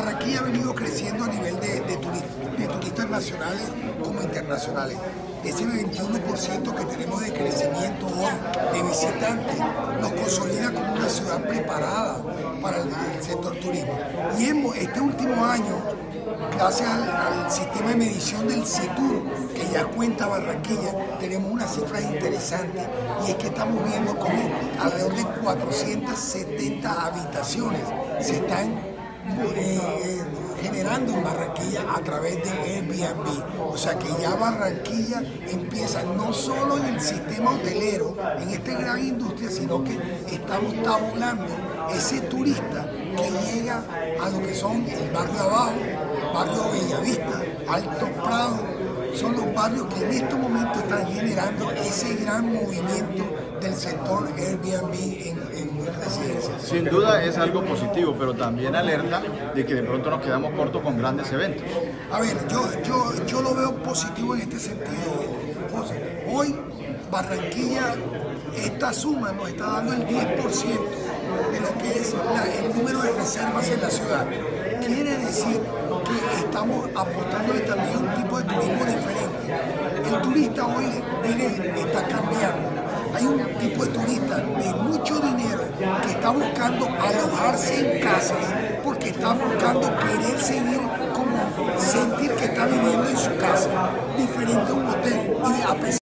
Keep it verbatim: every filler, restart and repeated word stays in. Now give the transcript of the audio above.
Barranquilla ha venido creciendo a nivel de, de, turistas, de turistas nacionales como internacionales. Ese veintiuno por ciento que tenemos de crecimiento hoy de visitantes nos consolida como una ciudad preparada para el, el sector turismo. Y hemos, este último año, gracias al, al sistema de medición del CITUR, que ya cuenta Barranquilla, tenemos unas cifras interesantes, y es que estamos viendo como alrededor de cuatrocientas setenta habitaciones se están eh, eh, generando en Barranquilla a través de Airbnb. O sea que ya Barranquilla empieza no solo en el sistema hotelero, en esta gran industria, sino que estamos tabulando ese turista que llega a lo que son el barrio abajo, barrio Bellavista, Alto Prado. Son los barrios que en estos momentos están generando ese gran movimiento del sector Airbnb en, en residencias. Sin duda es algo positivo, pero también alerta de que de pronto nos quedamos cortos con grandes eventos. A ver, yo, yo, yo lo veo positivo en este sentido, José. Hoy Barranquilla, esta suma nos está dando el diez por ciento de lo que es la, el número de reservas en la ciudad. Quiere decir que estamos apostándole también a un tipo de turismo diferente. El turista hoy viene, está cambiando. Hay un tipo de turista de mucho dinero que está buscando alojarse en casas porque está buscando querer seguir como sentir que está viviendo en su casa, diferente a un hotel. Y a pesar